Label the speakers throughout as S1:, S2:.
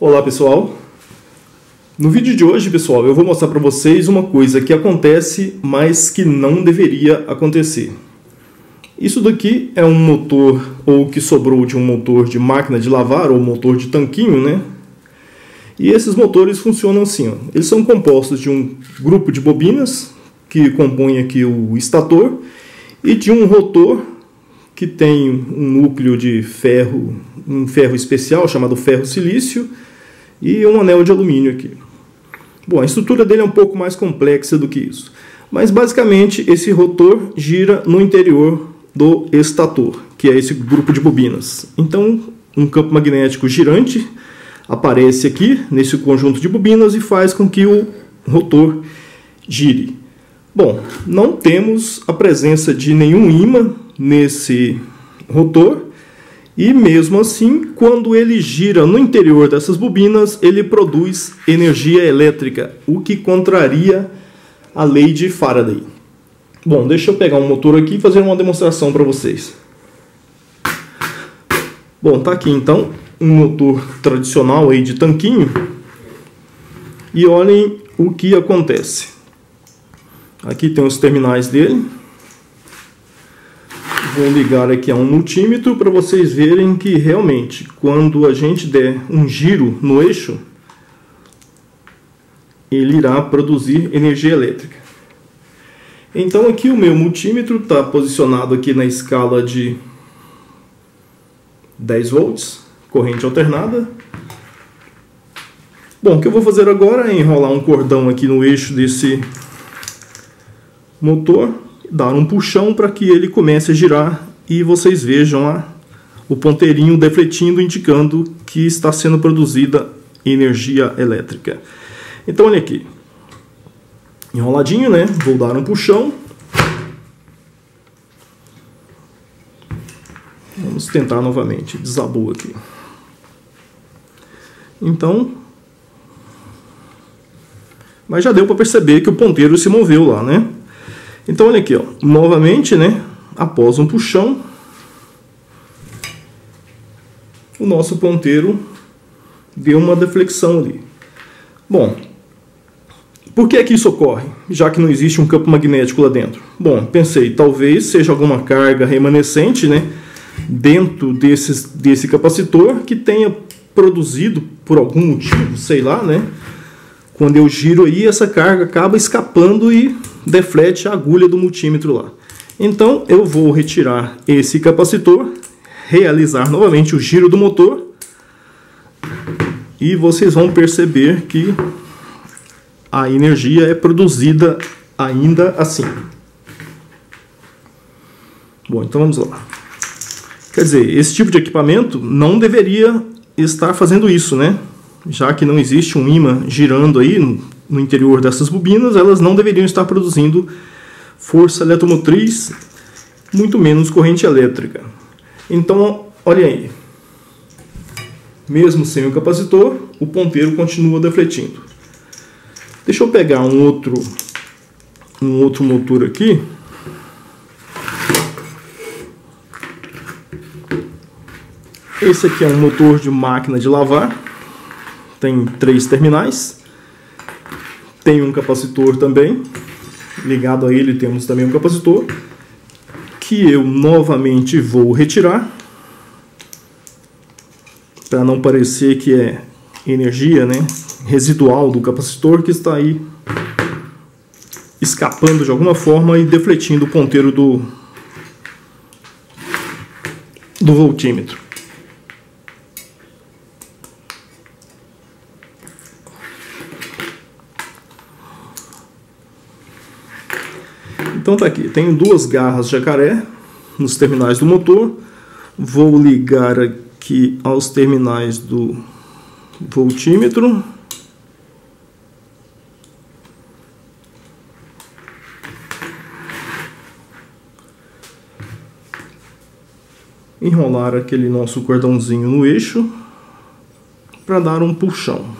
S1: Olá pessoal, no vídeo de hoje pessoal eu vou mostrar para vocês uma coisa que acontece, mas que não deveria acontecer. Isso daqui é um motor, ou que sobrou de um motor de máquina de lavar, ou motor de tanquinho, né? E esses motores funcionam assim, ó. Eles são compostos de um grupo de bobinas, que compõe aqui o estator, e de um rotor, que tem um núcleo de ferro, um ferro especial chamado ferro silício, e um anel de alumínio aqui. Bom, a estrutura dele é um pouco mais complexa do que isso. Mas basicamente esse rotor gira no interior do estator, que é esse grupo de bobinas. Então um campo magnético girante aparece aqui nesse conjunto de bobinas e faz com que o rotor gire. Bom, não temos a presença de nenhum ímã nesse rotor. E mesmo assim, quando ele gira no interior dessas bobinas, ele produz energia elétrica, o que contraria a lei de Faraday. Bom, deixa eu pegar um motor aqui e fazer uma demonstração para vocês. Bom, tá aqui então um motor tradicional aí de tanquinho. E olhem o que acontece. Aqui tem os terminais dele. Vou ligar aqui a um multímetro para vocês verem que realmente quando a gente der um giro no eixo, ele irá produzir energia elétrica. Então aqui o meu multímetro está posicionado aqui na escala de 10 volts, corrente alternada. Bom, o que eu vou fazer agora é enrolar um cordão aqui no eixo desse motor, dar um puxão para que ele comece a girar e vocês vejam o ponteirinho defletindo, indicando que está sendo produzida energia elétrica. Então olha aqui, enroladinho, né? Vou dar um puxão. Vamos tentar novamente, desabou aqui. Então, mas já deu para perceber que o ponteiro se moveu lá, né? Então olha aqui, ó, novamente, né, após um puxão, o nosso ponteiro deu uma deflexão ali. Bom, por que que isso ocorre, já que não existe um campo magnético lá dentro? Bom, pensei, talvez seja alguma carga remanescente, né, dentro desse capacitor que tenha produzido por algum motivo, sei lá, né, quando eu giro aí essa carga acaba escapando e deflete a agulha do multímetro lá. Então eu vou retirar esse capacitor, realizar novamente o giro do motor e vocês vão perceber que a energia é produzida ainda assim. Bom, então vamos lá. Quer dizer, esse tipo de equipamento não deveria estar fazendo isso, né? Já que não existe um ímã girando aí no interior dessas bobinas, elas não deveriam estar produzindo força eletromotriz, muito menos corrente elétrica. Então, olha aí. Mesmo sem o capacitor, o ponteiro continua defletindo. Deixa eu pegar um outro motor aqui. Esse aqui é um motor de máquina de lavar. Tem 3 terminais. Tem um capacitor também. Ligado a ele temos também um capacitor. Que eu novamente vou retirar. Para não parecer que é energia, né, residual do capacitor que está aí escapando de alguma forma e defletindo o ponteiro do voltímetro. Então tá aqui, tenho 2 garras jacaré nos terminais do motor. Vou ligar aqui aos terminais do voltímetro. Enrolar aquele nosso cordãozinho no eixo para dar um puxão.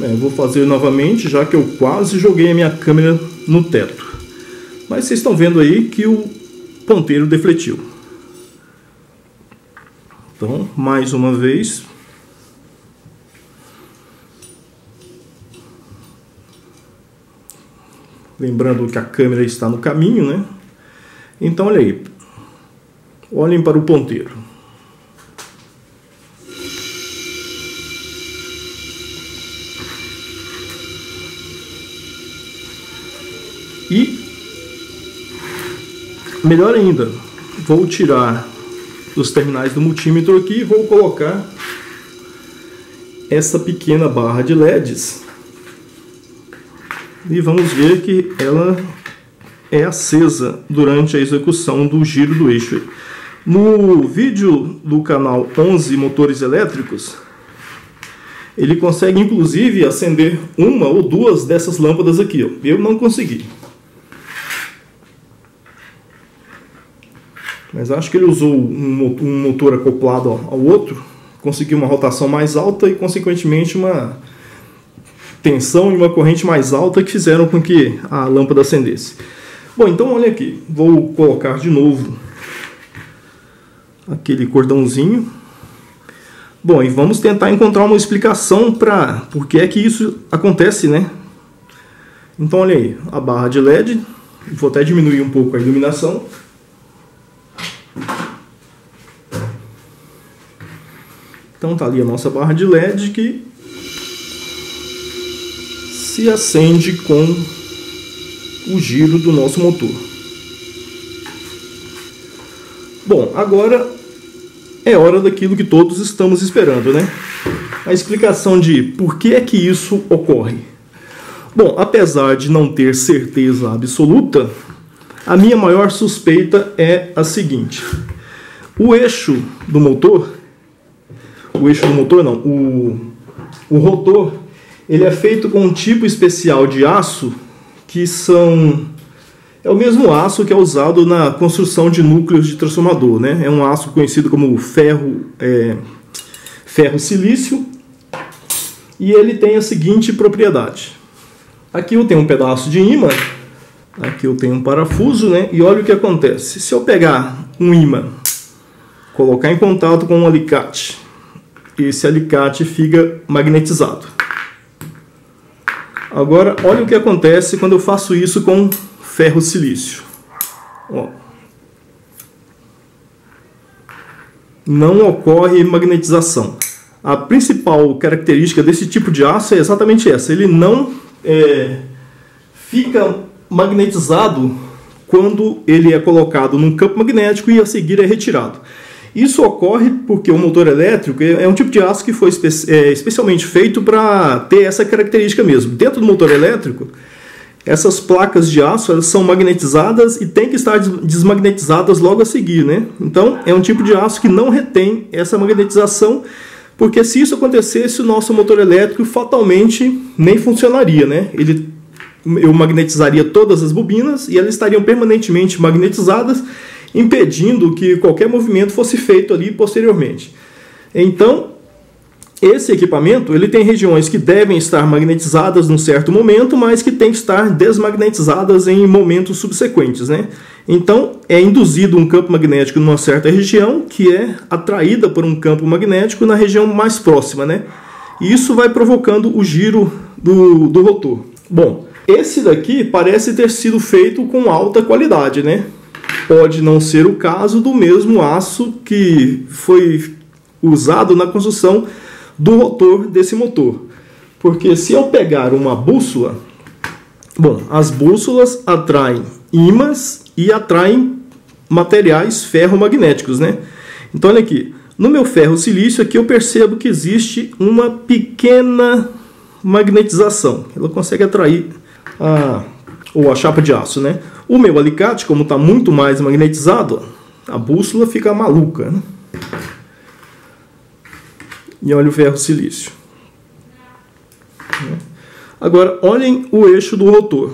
S1: Vou fazer novamente, já que eu quase joguei a minha câmera no teto. Mas vocês estão vendo aí que o ponteiro defletiu. Então, mais uma vez. Lembrando que a câmera está no caminho, né? Então, olha aí. Olhem para o ponteiro. E, melhor ainda, vou tirar os terminais do multímetro aqui e vou colocar essa pequena barra de LEDs. E vamos ver que ela é acesa durante a execução do giro do eixo. No vídeo do canal 11 Motores Elétricos, ele consegue inclusive acender uma ou duas dessas lâmpadas aqui. Ó. Eu não consegui. Mas acho que ele usou um motor acoplado ao outro, conseguiu uma rotação mais alta e consequentemente uma tensão e uma corrente mais alta que fizeram com que a lâmpada acendesse. Bom, então olha aqui, vou colocar de novo aquele cordãozinho. Bom, e vamos tentar encontrar uma explicação para por que é que isso acontece, né? Então olha aí, a barra de LED, vou até diminuir um pouco a iluminação. Então tá ali a nossa barra de LED que se acende com o giro do nosso motor. Bom, agora é hora daquilo que todos estamos esperando, né? A explicação de por que é que isso ocorre. Bom, apesar de não ter certeza absoluta, a minha maior suspeita é a seguinte: o eixo do motor não, o rotor, ele é feito com um tipo especial de aço que é o mesmo aço que é usado na construção de núcleos de transformador, né? É um aço conhecido como ferro silício, e ele tem a seguinte propriedade. Aqui eu tenho um pedaço de ímã, aqui eu tenho um parafuso, né? E olha o que acontece. Se eu pegar um ímã, colocar em contato com um alicate, esse alicate fica magnetizado. Agora, olha o que acontece quando eu faço isso com ferro silício. Ó. Não ocorre magnetização. A principal característica desse tipo de aço é exatamente essa. Ele não fica magnetizado quando ele é colocado num campo magnético e a seguir é retirado. Isso ocorre porque o motor elétrico é um tipo de aço que foi especialmente feito para ter essa característica mesmo. Dentro do motor elétrico, essas placas de aço elas são magnetizadas e têm que estar desmagnetizadas logo a seguir, né? Então, é um tipo de aço que não retém essa magnetização, porque se isso acontecesse, o nosso motor elétrico fatalmente nem funcionaria, né? Eu magnetizaria todas as bobinas e elas estariam permanentemente magnetizadas, impedindo que qualquer movimento fosse feito ali posteriormente. Então, esse equipamento ele tem regiões que devem estar magnetizadas num certo momento, mas que tem que estar desmagnetizadas em momentos subsequentes, né? Então, é induzido um campo magnético numa certa região, que é atraída por um campo magnético na região mais próxima, né? E isso vai provocando o giro do rotor. Bom, esse daqui parece ter sido feito com alta qualidade, né? Pode não ser o caso do mesmo aço que foi usado na construção do rotor desse motor. Porque se eu pegar uma bússola, bom, as bússolas atraem ímãs e atraem materiais ferromagnéticos, né? Então olha aqui, no meu ferro silício aqui eu percebo que existe uma pequena magnetização. Ela consegue atrair a chapa de aço, né? O meu alicate, como está muito mais magnetizado, a bússola fica maluca, né? E olha o ferro silício. Agora, olhem o eixo do rotor.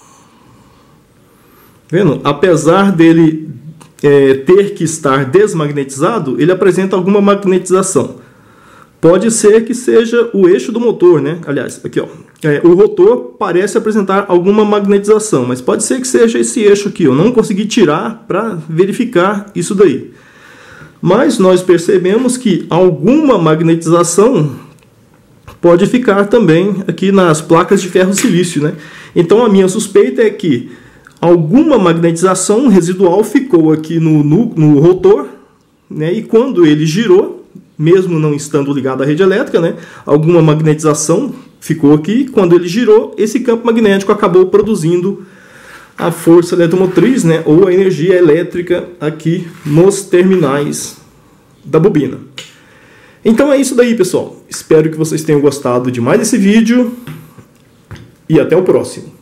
S1: Vendo? Apesar dele ter que estar desmagnetizado, ele apresenta alguma magnetização. Pode ser que seja o eixo do motor, né? Aliás, aqui ó, o rotor parece apresentar alguma magnetização, mas pode ser que seja esse eixo aqui. Eu não consegui tirar para verificar isso daí. Mas nós percebemos que alguma magnetização pode ficar também aqui nas placas de ferro-silício, né? Então a minha suspeita é que alguma magnetização residual ficou aqui no rotor, né? E quando ele girou, mesmo não estando ligado à rede elétrica, né, alguma magnetização ficou aqui. Quando ele girou, esse campo magnético acabou produzindo a força eletromotriz, né, ou a energia elétrica aqui nos terminais da bobina. Então é isso daí, pessoal. Espero que vocês tenham gostado de mais esse vídeo e até o próximo.